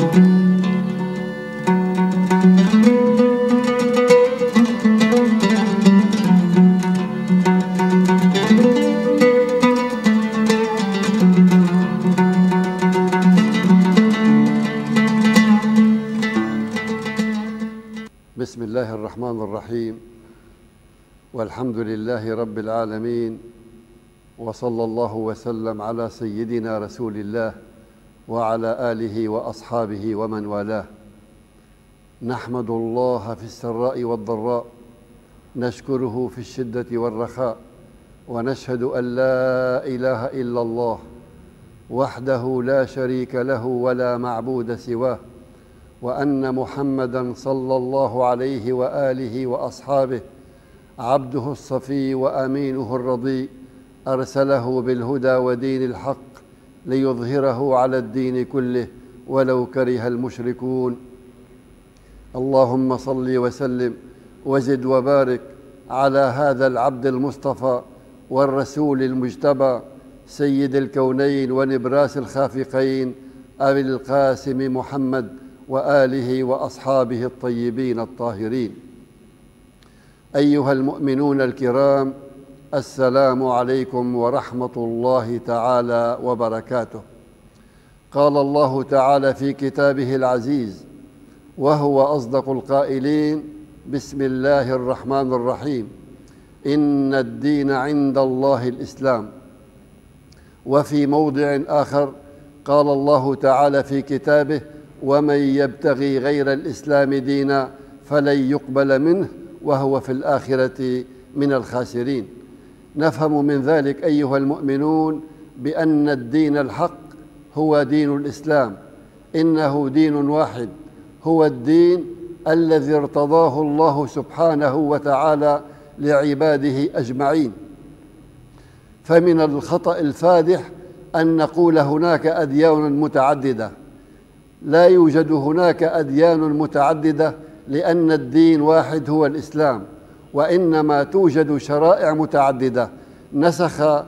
بسم الله الرحمن الرحيم، والحمد لله رب العالمين، وصلى الله وسلم على سيدنا رسول الله وعلى آله وأصحابه ومن والاه. نحمد الله في السراء والضراء، نشكره في الشدة والرخاء، ونشهد أن لا إله إلا الله وحده لا شريك له ولا معبود سواه، وأن محمدًا صلى الله عليه وآله وأصحابه عبده الصفي وأمينه الرضي، أرسله بالهدى ودين الحق ليظهره على الدين كله ولو كره المشركون. اللهم صل وسلم وزد وبارك على هذا العبد المصطفى والرسول المجتبى، سيد الكونين ونبراس الخافقين، أبي القاسم محمد وآله وأصحابه الطيبين الطاهرين. أيها المؤمنون الكرام، السلام عليكم ورحمة الله تعالى وبركاته. قال الله تعالى في كتابه العزيز وهو أصدق القائلين: بسم الله الرحمن الرحيم، إن الدين عند الله الإسلام. وفي موضع آخر قال الله تعالى في كتابه: ومن يبتغي غير الإسلام دينا فلن يقبل منه وهو في الآخرة من الخاسرين. نفهم من ذلك أيها المؤمنون بأن الدين الحق هو دين الإسلام، إنه دين واحد، هو الدين الذي ارتضاه الله سبحانه وتعالى لعباده أجمعين. فمن الخطأ الفادح أن نقول هناك أديان متعددة. لا يوجد هناك أديان متعددة، لأن الدين واحد هو الإسلام، وإنما توجد شرائع متعددة نسخ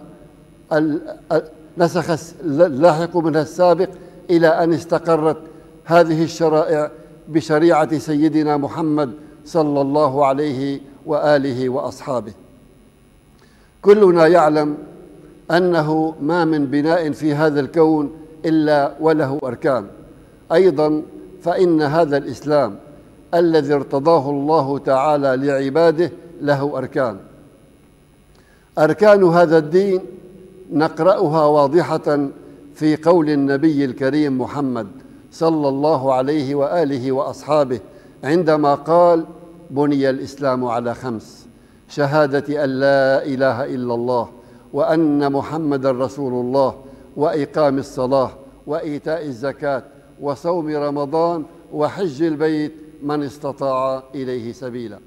اللاحق منها السابق إلى أن استقرت هذه الشرائع بشريعة سيدنا محمد صلى الله عليه وآله وأصحابه. كلنا يعلم أنه ما من بناء في هذا الكون إلا وله أركان. أيضا فإن هذا الإسلام الذي ارتضاه الله تعالى لعباده له أركان. أركان هذا الدين نقرأها واضحة في قول النبي الكريم محمد صلى الله عليه وآله وأصحابه عندما قال: بني الإسلام على 5: شهادة أن لا إله إلا الله وأن محمد رسول الله، وإقام الصلاة، وإيتاء الزكاة، وصوم رمضان، وحج البيت من استطاع إليه سبيلا.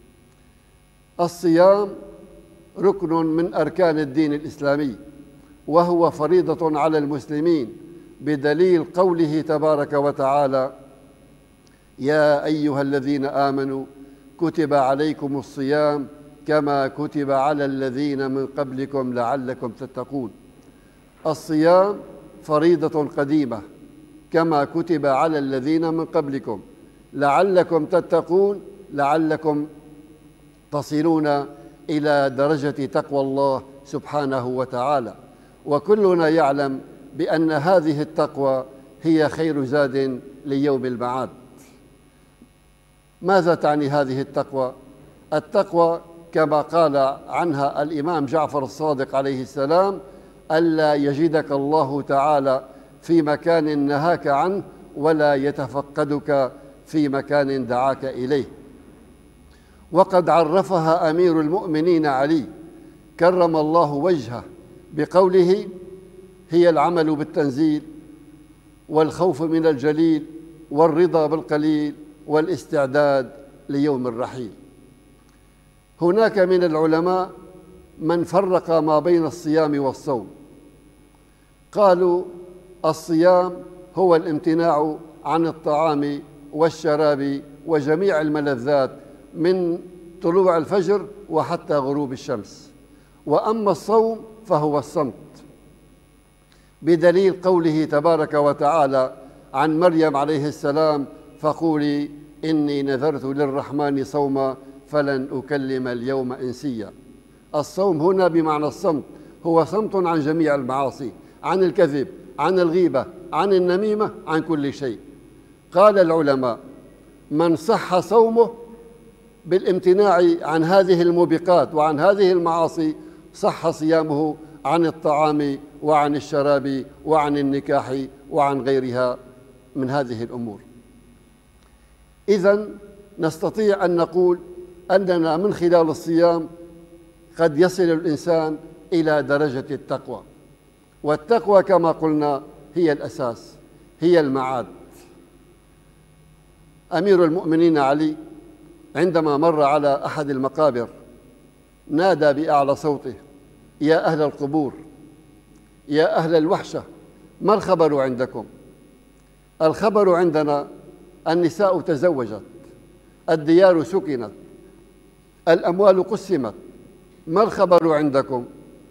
الصيام ركن من أركان الدين الإسلامي، وهو فريضة على المسلمين بدليل قوله تبارك وتعالى: يا أيها الذين آمنوا كتب عليكم الصيام كما كتب على الذين من قبلكم لعلكم تتقون. الصيام فريضة قديمة كما كتب على الذين من قبلكم لعلكم تتقون، لعلكم تصلون إلى درجة تقوى الله سبحانه وتعالى. وكلنا يعلم بأن هذه التقوى هي خير زاد ليوم المعاد. ماذا تعني هذه التقوى؟ التقوى كما قال عنها الإمام جعفر الصادق عليه السلام: ألا يجدك الله تعالى في مكان نهاك عنه ولا يتفقدك في مكان دعاك إليه. وقد عرفها أمير المؤمنين علي كرم الله وجهه بقوله: هي العمل بالتنزيل، والخوف من الجليل، والرضا بالقليل، والاستعداد ليوم الرحيل. هناك من العلماء من فرق ما بين الصيام والصوم. قالوا: الصيام هو الامتناع عن الطعام والشراب وجميع الملذات من طلوع الفجر وحتى غروب الشمس، وأما الصوم فهو الصمت، بدليل قوله تبارك وتعالى عن مريم عليه السلام: فقولي إني نذرت للرحمن صوما فلن أكلم اليوم إنسيا. الصوم هنا بمعنى الصمت، هو صمت عن جميع المعاصي، عن الكذب، عن الغيبة، عن النميمة، عن كل شيء. قال العلماء: من صح صومه بالامتناع عن هذه الموبقات وعن هذه المعاصي صح صيامه عن الطعام وعن الشراب وعن النكاح وعن غيرها من هذه الأمور. إذن نستطيع أن نقول أننا من خلال الصيام قد يصل الإنسان إلى درجة التقوى، والتقوى كما قلنا هي الأساس، هي المعاد. أمير المؤمنين علي عندما مر على أحد المقابر نادى بأعلى صوته: يا أهل القبور، يا أهل الوحشة، ما الخبر عندكم؟ الخبر عندنا: النساء تزوجت، الديار سكنت، الأموال قسمت، ما الخبر عندكم؟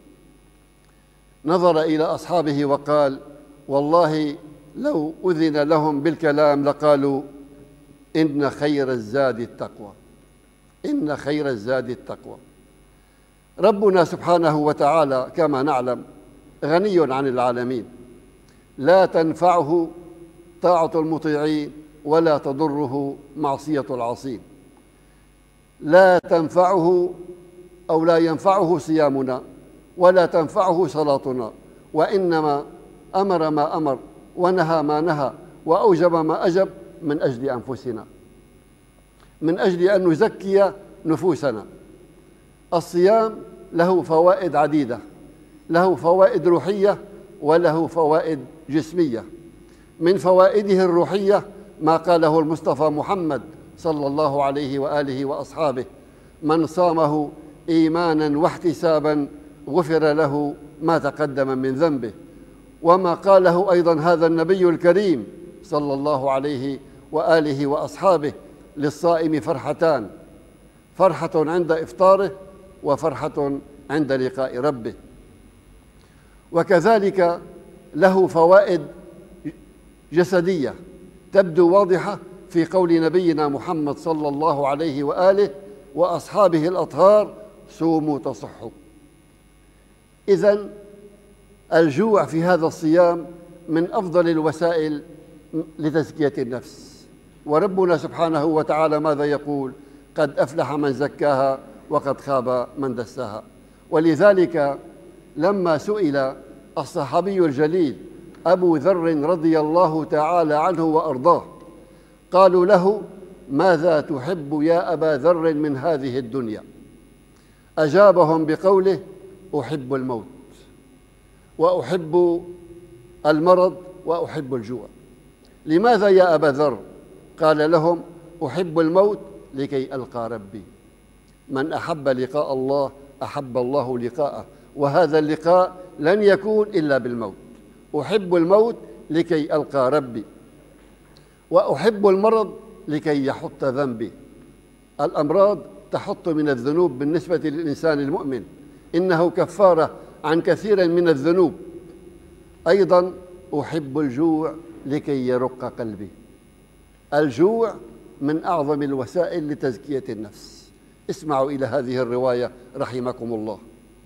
نظر إلى أصحابه وقال: والله لو أذن لهم بالكلام لقالوا: إن خير الزاد التقوى، إن خير الزاد التقوى. ربنا سبحانه وتعالى كما نعلم غني عن العالمين، لا تنفعه طاعة المطيعين ولا تضره معصية العاصين. لا تنفعه أو لا ينفعه صيامنا ولا تنفعه صلاتنا، وإنما أمر ما أمر ونهى ما نهى وأوجب ما أجب من أجل أنفسنا، من أجل أن نزكي نفوسنا. الصيام له فوائد عديدة، له فوائد روحية وله فوائد جسمية. من فوائده الروحية ما قاله المصطفى محمد صلى الله عليه وآله وأصحابه: من صامه إيمانا واحتسابا غفر له ما تقدم من ذنبه. وما قاله أيضا هذا النبي الكريم صلى الله عليه وآله وأصحابه: للصائم فرحتان، فرحة عند إفطاره وفرحة عند لقاء ربه. وكذلك له فوائد جسدية تبدو واضحة في قول نبينا محمد صلى الله عليه وآله وأصحابه الأطهار: صوموا تصحوا. إذن الجوع في هذا الصيام من أفضل الوسائل لتزكية النفس. وربنا سبحانه وتعالى ماذا يقول؟ قد أفلح من زكاها وقد خاب من دساها. ولذلك لما سئل الصحابي الجليل أبو ذر رضي الله تعالى عنه وأرضاه، قالوا له: ماذا تحب يا أبا ذر من هذه الدنيا؟ أجابهم بقوله: أحب الموت وأحب المرض وأحب الجوع. لماذا يا أبا ذر؟ قال لهم: أحب الموت لكي ألقى ربي، من أحب لقاء الله أحب الله لقاءه، وهذا اللقاء لن يكون إلا بالموت. أحب الموت لكي ألقى ربي، وأحب المرض لكي يحط ذنبي. الأمراض تحط من الذنوب بالنسبة للإنسان المؤمن، إنه كفارة عن كثير من الذنوب. أيضا أحب الجوع لكي يرق قلبي. الجوع من أعظم الوسائل لتزكية النفس. اسمعوا إلى هذه الرواية رحمكم الله.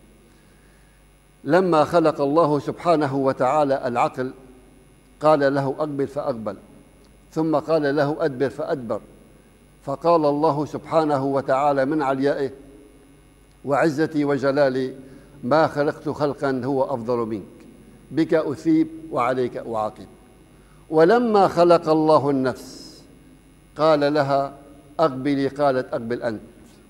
لما خلق الله سبحانه وتعالى العقل قال له: أقبل فأقبل، ثم قال له: أدبر فأدبر. فقال الله سبحانه وتعالى من عليائه: وعزتي وجلالي ما خلقت خلقا هو أفضل منك، بك أثيب وعليك أعاقب. ولما خلق الله النفس قال لها: أقبلي، قالت: أقبل أنت،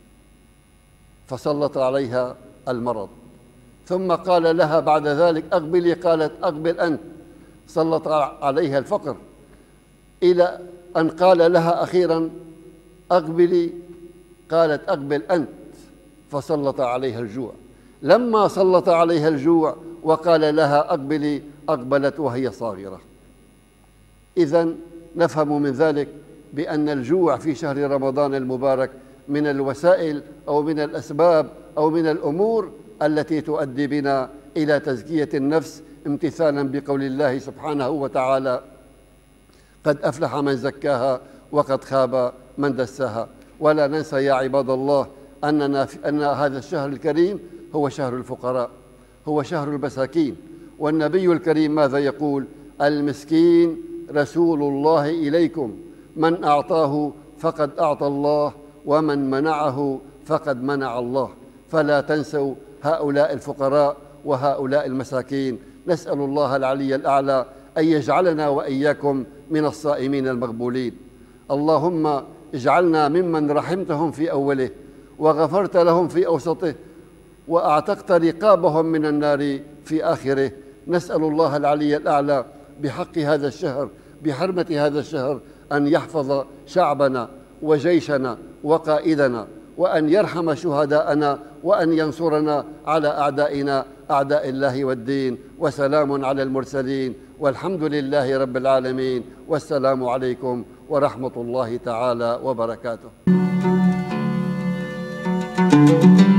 فسلط عليها المرض. ثم قال لها بعد ذلك: أقبلي، قالت: أقبل أنت، سلط عليها الفقر، إلى أن قال لها أخيرا: أقبلي، قالت: أقبل أنت، فسلط عليها الجوع. لما سلط عليها الجوع وقال لها: أقبلي، أقبلت وهي صاغرة. إذن نفهم من ذلك بأن الجوع في شهر رمضان المبارك من الوسائل أو من الأسباب أو من الأمور التي تؤدي بنا إلى تزكية النفس، امتثالا بقول الله سبحانه وتعالى: قد أفلح من زكاها وقد خاب من دساها. ولا ننسى يا عباد الله أن هذا الشهر الكريم هو شهر الفقراء، هو شهر المساكين. والنبي الكريم ماذا يقول؟ المسكين رسول الله إليكم، من أعطاه فقد أعطى الله، ومن منعه فقد منع الله. فلا تنسوا هؤلاء الفقراء وهؤلاء المساكين. نسأل الله العلي الأعلى أن يجعلنا وإياكم من الصائمين المقبولين. اللهم اجعلنا ممن رحمتهم في أوله، وغفرت لهم في أوسطه، وأعتقت رقابهم من النار في آخره. نسأل الله العلي الأعلى بحق هذا الشهر، بحرمة هذا الشهر، أن يحفظ شعبنا وجيشنا وقائدنا، وأن يرحم شهداءنا، وأن ينصرنا على أعدائنا أعداء الله والدين. وسلام على المرسلين، والحمد لله رب العالمين، والسلام عليكم ورحمة الله تعالى وبركاته.